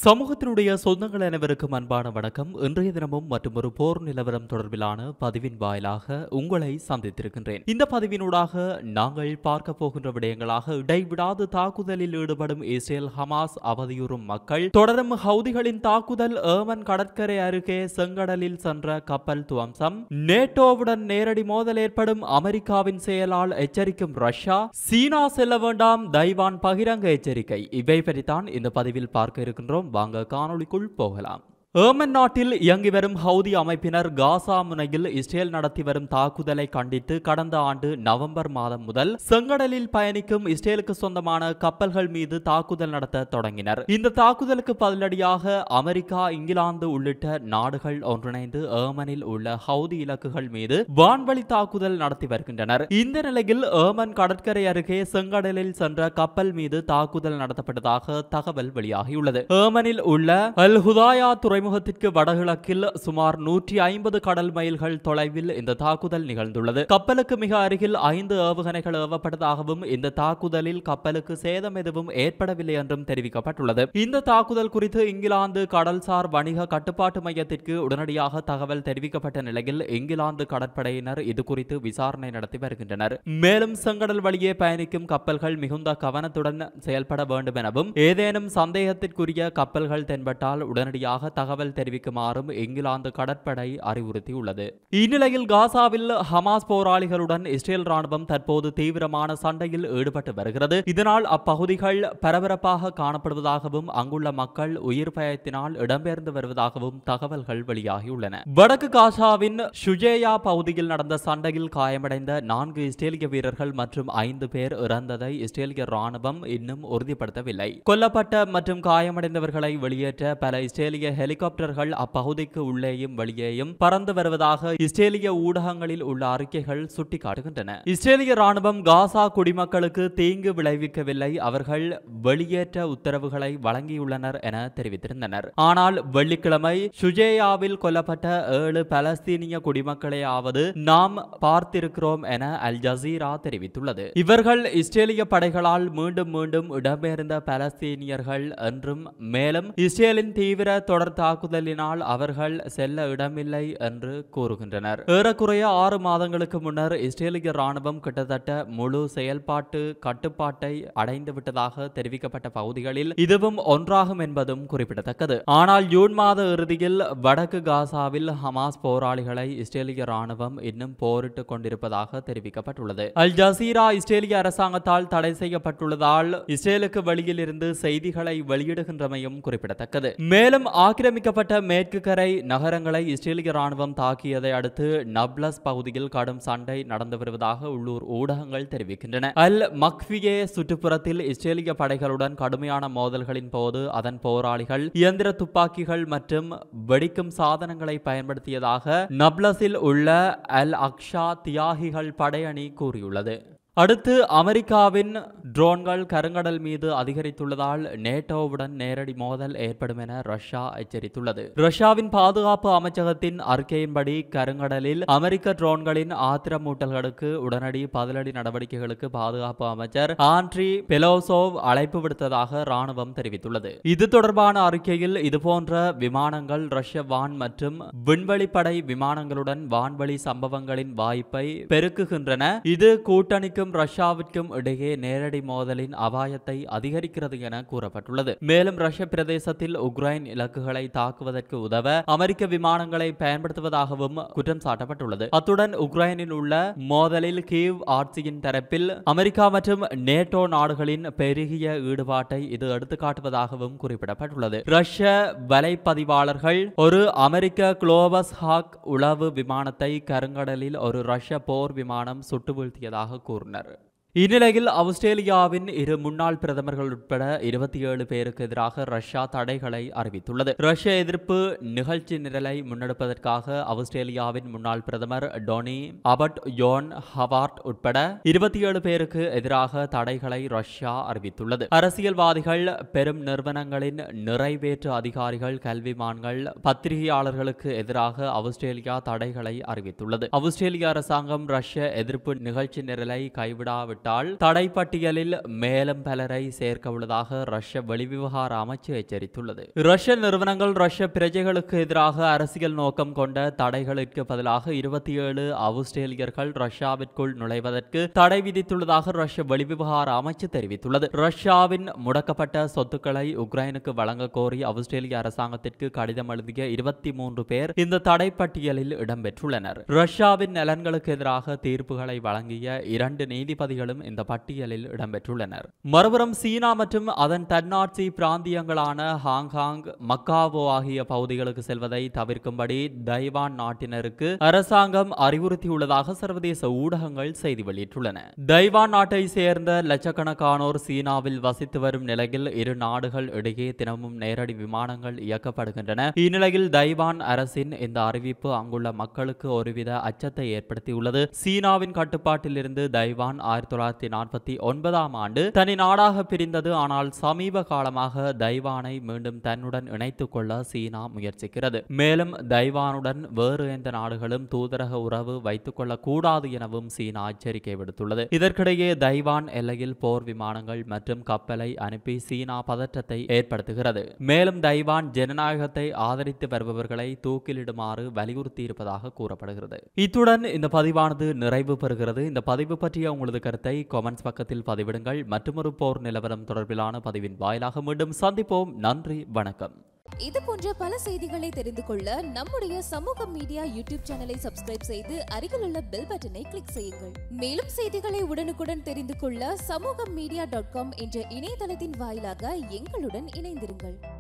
சமூகத்தினுடைய சொந்தங்கள் அனைவருக்கும் அன்பான வணக்கம். இன்றைய தினமும் மற்றும் ஒரு போர் நிலவரம் தொடர்பிலான பதிவின் வாயிலாக உங்களை சந்தித்திருக்கின்றேன். இந்த பதிவினூடாக நாங்கள் பார்க்க போகின்ற விடயங்களாக இடைவிடாது தாக்குதலில் ஈடுபடும் இஸ்ரேல் ஹமாஸ் அவதியுறும் மக்கள் தொடரும் ஹவுதிகளின் தாக்குதல், ஏமன் கடற்கரை அருகே செங்கடலில் சென்ற கப்பல் துவம்சம், நேட்டோவுடன் நேரடி மோதல் ஏற்படும் அமெரிக்காவின் செயலால் எச்சரிக்கும் ரஷ்யா, சீனா செல்ல வேண்டாம் தைவான் பகிரங்க எச்சரிக்கை. இவை பற்றித்தான் இந்த பதிவில் பார்க்க இருக்கின்றோம். வாங்க காணொளிக்குள் போகலாம். ஏமன் நாட்டில் இயங்கி வரும் ஹவுதி அமைப்பினர் காசா முனையில் இஸ்ரேல் நடத்தி வரும் தாக்குதலை கண்டித்து கடந்த ஆண்டு நவம்பர் மாதம் முதல் செங்கடலில் பயணிக்கும் இஸ்ரேலுக்கு சொந்தமான கப்பல்கள் மீது தாக்குதல் நடத்த தொடங்கினர். இந்த தாக்குதலுக்கு பதிலடியாக அமெரிக்கா, இங்கிலாந்து உள்ளிட்ட நாடுகள் ஒன்றிணைந்து ஏமனில் உள்ள ஹவுதி இலக்குகள் மீது வான்வழி தாக்குதல் நடத்தி வருகின்றனர். இந்த நிலையில் ஏமன் கடற்கரை அருகே செங்கடலில் சென்ற கப்பல் மீது தாக்குதல் நடத்தப்பட்டதாக தகவல் வெளியாகியுள்ளது. ஏமனில் உள்ள அல் ஹுதாயா துறைமுகத்திற்கு வடகிழக்கில் சுமார் 150 கடல் மைல்கள் தொலைவில் இந்த தாக்குதல் நிகழ்ந்துள்ளது. கப்பலுக்கு மிக அருகில் 5 ஏவுகணைகள் ஏவப்பட்டதாகவும் இந்த தாக்குதலில் கப்பலுக்கு சேதம் எதுவும் ஏற்படவில்லை என்றும் தெரிவிக்கப்பட்டுள்ளது. இந்த தாக்குதல் குறித்து இங்கிலாந்து கடல்சார் வணிக கட்டுப்பாட்டு மையத்திற்கு உடனடியாக தகவல் தெரிவிக்கப்பட்ட நிலையில் இங்கிலாந்து கடற்படையினர் இது குறித்து விசாரணை நடத்தி வருகின்றனர். மேலும் செங்கடல் வழியே பயணிக்கும் கப்பல்கள் மிகுந்த கவனத்துடன் செயல்பட வேண்டும் எனவும் ஏதேனும் சந்தேகத்திற்குரிய கப்பல்கள் தென்பட்டால் உடனடியாக தகவல் தெரிவிக்குமாறும் இங்கிலாந்து கடற்படை அறிவுறுத்தியுள்ளது. இந்நிலையில் காசாவில் ஹமாஸ் போராளிகளுடன் இஸ்ரேல் ராணுவம் தற்போது தீவிரமான சண்டையில் ஈடுபட்டு வருகிறது. இதனால் அப்பகுதிகள் பரபரப்பாக காணப்படுவதாகவும் அங்குள்ள மக்கள் உயிர் பயத்தினால் இடம்பெயர்ந்து வருவதாகவும் தகவல்கள் வெளியாகியுள்ளன. வடக்கு காசாவின் ஷுஜேயா பகுதியில் நடந்த சண்டையில் காயமடைந்த 4 இஸ்ரேலிய வீரர்கள் மற்றும் 5 பேர் இறந்ததை இஸ்ரேலிய ராணுவம் இன்னும் உறுதிப்படுத்தவில்லை. கொல்லப்பட்ட மற்றும் காயமடைந்தவர்களை வெளியேற்ற பல இஸ்ரேலிய ஹெலிகாப்டர்கள் அப்பகுதிக்கு உள்ளேயும் வெளியேயும் பறந்து வருவதாக இஸ்ரேலிய ஊடகங்களில் உள்ள அறிக்கைகள் சுட்டிக்காட்டுகின்றன. இஸ்ரேலிய ராணுவம் காசா குடிமக்களுக்கு தீங்கு விளைவிக்கவில்லை, அவர்கள் வெளியேற்ற உத்தரவுகளை வழங்கியுள்ளனர் என தெரிவித்திருந்தனர். ஆனால் வெள்ளிக்கிழமை ஷுஜேயாவில் கொல்லப்பட்ட 7 பலஸ்தீனிய குடிமக்களையாவது நாம் பார்த்திருக்கிறோம் என அல் ஜசீரா தெரிவித்துள்ளது. இவர்கள் இஸ்ரேலிய படைகளால் மீண்டும் மீண்டும் இடம்பெயர்ந்த பலஸ்தீனியர்கள் என்றும் மேலும் இஸ்ரேலின் தீவிர தொடர் தாக்குதலினால் அவர்கள் செல்ல இடமில்லை என்று கூறுகின்றனர். ஏறக்குறைய 6 மாதங்களுக்கு முன்னர் இஸ்ரேலிய ராணுவம் கிட்டத்தட்ட முழு செயல்பாட்டு கட்டுப்பாட்டை அடைந்து விட்டதாக தெரிவிக்கப்பட்ட பகுதிகளில் இதுவும் ஒன்றாகும் என்பதும் குறிப்பிடத்தக்கது. ஆனால் ஜூன் மாத இறுதியில் வடக்கு காசாவில் ஹமாஸ் போராளிகளை இஸ்ரேலிய ராணுவம் இன்னும் போரிட்டுக் கொண்டிருப்பதாக தெரிவிக்கப்பட்டுள்ளது. அல் ஜசீரா இஸ்ரேலிய அரசாங்கத்தால் தடை செய்யப்பட்டுள்ளதால் இஸ்ரேலுக்கு வெளியில் இருந்து செய்திகளை வெளியிடுகின்றமையும் குறிப்பிடத்தக்கது. மேலும் ஆக்கிரமிக்கப்பட்ட மேற்கு கரை நகரங்களை இஸ்ரேலிய ராணுவம் தாக்கியதை அடுத்து நப்லஸ் பகுதியில் கடும் சண்டை நடந்து வருவதாக உள்ளூர் ஊடகங்கள் தெரிவிக்கின்றன. அல் மக்ஃபியே சுற்றுப்புறத்தில் இஸ்ரேலிய படைகளுடன் கடுமையான மோதல்களின் போது அதன் போராளிகள் இயந்திர துப்பாக்கிகள் மற்றும் வெடிக்கும் சாதனங்களை பயன்படுத்தியதாக நப்லஸில் உள்ள அல் அக்ஷா தியாகிகள் படையணி கூறியுள்ளது. அடுத்து அமெரிக்காவின் ட்ரோன்கள் கருங்கடல் மீது அதிகரித்துள்ளதால் நேட்டோவுடன் நேரடி மோதல் ஏற்படும் என ரஷ்யா எச்சரித்துள்ளது. ரஷ்யாவின் பாதுகாப்பு அமைச்சகத்தின் அறிக்கையின்படி கருங்கடலில் அமெரிக்க ட்ரோன்களின் ஆத்திரமூட்டல்களுக்கு உடனடி பதிலடி நடவடிக்கைகளுக்கு பாதுகாப்பு அமைச்சர் ஆண்ட்ரி பெலோசோவ் அழைப்பு விடுத்ததாக ராணுவம் தெரிவித்துள்ளது. இது தொடர்பான அறிக்கையில் இதுபோன்ற விமானங்கள் ரஷ்ய வான் மற்றும் விண்வெளிப்படை விமானங்களுடன் வான்வழி சம்பவங்களின் வாய்ப்பை பெருக்குகின்றன. இது கூட்டணிக்கு ரஷ்யாவிற்கும் இடையே நேரடி மோதலின் அபாயத்தை அதிகரிக்கிறது என கூறப்பட்டுள்ளது. மேலும் ரஷ்ய பிரதேசத்தில் உக்ரைன் இலக்குகளை தாக்குவதற்கு உதவ அமெரிக்க விமானங்களை பயன்படுத்துவதாகவும் குற்றம் சாட்டப்பட்டுள்ளது. அத்துடன் உக்ரைனில் உள்ள மோதலில் கீவ் ஆட்சியின் தரப்பில் அமெரிக்கா மற்றும் நேட்டோ நாடுகளின் பெருகிய ஈடுபாட்டை இது எடுத்துக்காட்டுவதாகவும் குறிப்பிடப்பட்டுள்ளது. ரஷ்ய வலைப்பதிவாளர்கள் ஒரு அமெரிக்க குளோபஸ் ஹாக் உளவு விமானத்தை கருங்கடலில் ஒரு ரஷ்ய போர் விமானம் சுட்டு வீழ்த்தியதாக கூறினர். இந்நிலையில் ஆஸ்திரேலியாவின் 2 முன்னாள் பிரதமர்கள் உட்பட 27 பேருக்கு எதிராக ரஷ்யா தடைகளை அறிவித்துள்ளது. ரஷ்ய எதிர்ப்பு நிகழ்ச்சி நிரலை முன்னெடுப்பதற்காக ஆஸ்திரேலியாவின் முன்னாள் பிரதமர் டோனி அபட், யோன் ஹவார்ட் உட்பட 27 பேருக்கு எதிராக தடைகளை ரஷ்யா அறிவித்துள்ளது. அரசியல்வாதிகள், பெரும் நிறுவனங்களின் நிறைவேற்று அதிகாரிகள், கல்விமான்கள், பத்திரிகையாளர்களுக்கு எதிராக ஆஸ்திரேலியா தடைகளை அறிவித்துள்ளது. ஆஸ்திரேலிய அரசாங்கம் ரஷ்ய எதிர்ப்பு நிகழ்ச்சி நிரலை கைவிடாவிட்டால் செய்யாவிட்டால் தடைப்பட்டியலில் மேலும் பலரை சேர்க்க உள்ளதாக ரஷ்ய வெளிவிவகார அமைச்சு எச்சரித்துள்ளது. ரஷ்ய நிறுவனங்கள் ரஷ்ய பிரஜைகளுக்கு எதிராக அரசியல் நோக்கம் கொண்ட தடைகளுக்கு பதிலாக 27 ஆஸ்திரேலியர்கள் ரஷ்யாவிற்குள் நுழைவதற்கு தடை விதித்துள்ளதாக ரஷ்ய வெளிவிவகார அமைச்சு தெரிவித்துள்ளது. ரஷ்யாவின் முடக்கப்பட்ட சொத்துக்களை உக்ரைனுக்கு வழங்க கோரி ஆஸ்திரேலிய அரசாங்கத்திற்கு கடிதம் எழுதிய 23 பேர் இந்த தடை பட்டியலில் இடம்பெற்றுள்ளனர். ரஷ்யாவின் நலன்களுக்கு எதிராக தீர்ப்புகளை வழங்கிய 2 நீதிபதிகளும் இந்த பட்டியலில் இடம்பெற்றுள்ளனர். மறுபுறம் சீனா மற்றும் அதன் தன்னாட்சி பிராந்தியங்களான ஹாங்காங், மக்காவோ ஆகிய பகுதிகளுக்கு செல்வதை தவிர்க்கும்படி தைவான் நாட்டினருக்கு அரசாங்கம் அறிவுறுத்தியுள்ளதாக சர்வதேச ஊடகங்கள் செய்தி வெளியிட்டுள்ளன. தைவான் நாட்டை சேர்ந்த லட்சக்கணக்கானோர் சீனாவில் வசித்து வரும் நிலையில் இரு நாடுகள் இடையே தினமும் நேரடி விமானங்கள் இயக்கப்படுகின்றன. இந்நிலையில் தைவான் அரசின் இந்த அறிவிப்பு அங்குள்ள மக்களுக்கு ஒருவித அச்சத்தை ஏற்படுத்தியுள்ளது. சீனாவின் கட்டுப்பாட்டில் இருந்து தைவான் 1949ஆம் ஆண்டு தனி நாடாக பிரிந்தது. ஆனால் சமீப காலமாக தைவானை மீண்டும் தன்னுடன் இணைத்துக் கொள்ள சீனா முயற்சிக்கிறது. மேலும் தைவானுடன் வேறு எந்த நாடுகளும் தூதரக உறவு வைத்துக் கொள்ள கூடாது எனவும் சீனா எச்சரிக்கை விடுத்துள்ளது. இதற்கிடையே தைவான் எல்லையில் போர் விமானங்கள் மற்றும் கப்பலை அனுப்பி சீனா பதற்றத்தை ஏற்படுத்துகிறது. மேலும் தைவான் ஜனநாயகத்தை ஆதரித்து வருபவர்களை தூக்கிலிடுமாறு வலியுறுத்தி இருப்பதாக கூறப்படுகிறது. இத்துடன் இந்த பதிவானது நிறைவு பெறுகிறது. இந்த பதிவு பற்றிய உங்களது கருத்தை கமெண்ட்ஸ் பக்கத்தில் பதிவிடுங்கள். மற்றொரு போர் நிலவரம் தொடர்பிலான பதிவின் வாயிலாக மீண்டும் சந்திப்போம். நன்றி, வணக்கம். இது போன்ற பல செய்திகளை தெரிந்து கொள்ள நம்முடைய சமூக மீடியா யூடியூப் சேனலை சப்ஸ்கிரைப் செய்து அருகிலுள்ள பெல் பட்டனை கிளிக் செய்யுங்கள். மேலும் செய்திகளை உடனுக்குடன் தெரிந்து கொள்ள சமூகமீடியா.com என்ற இணையதளத்தின் வாயிலாக எங்களுடன் இணைந்திருங்கள்.